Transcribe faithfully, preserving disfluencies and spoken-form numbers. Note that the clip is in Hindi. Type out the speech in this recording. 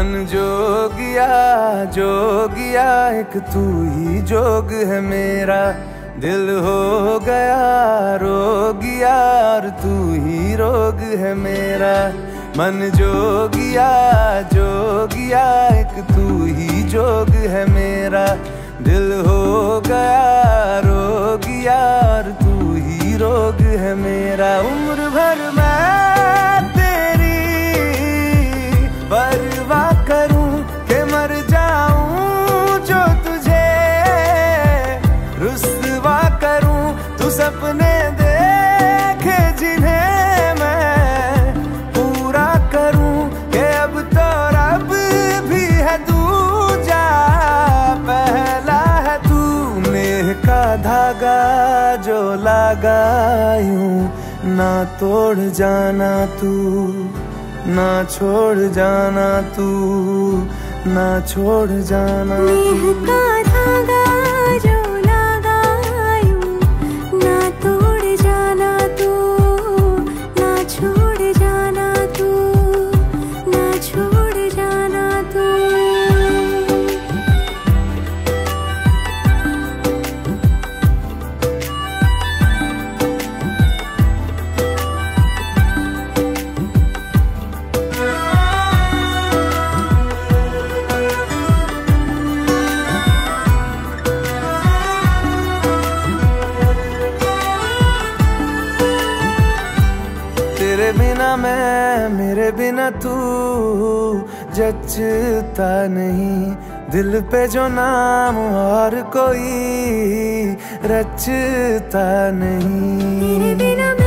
मन जोगिया जोगिया एक तू ही जोग है मेरा, दिल हो गया रोगिया और तू ही रोग है मेरा। मन जोगिया जोगिया एक तू ही जोग है मेरा, दिल हो गया रोगिया और तू ही रोग है मेरा। उम्र भर मैं तेरी परवाह करूं कि मर जाऊं जो तुझे रुसवा करूं। तू सपने देखे जिन्हें मैं पूरा करूं कि अब तो रब भी है दूजा पहला है तू। नेह का धागा जो लगा यूं ना तोड़ जाना तू, ना छोड़ जाना तू, ना छोड़ जाना तू। नेह का धागा जो लगा यूं ना तोड़ जाना तू, ना छोड़ जाना तू, ना छोड़ जाना तू। तेरे बिना मैं मेरे बिना तू जचता नहीं, दिल पे जो नाम और कोई रचता नहीं। तेरे बिना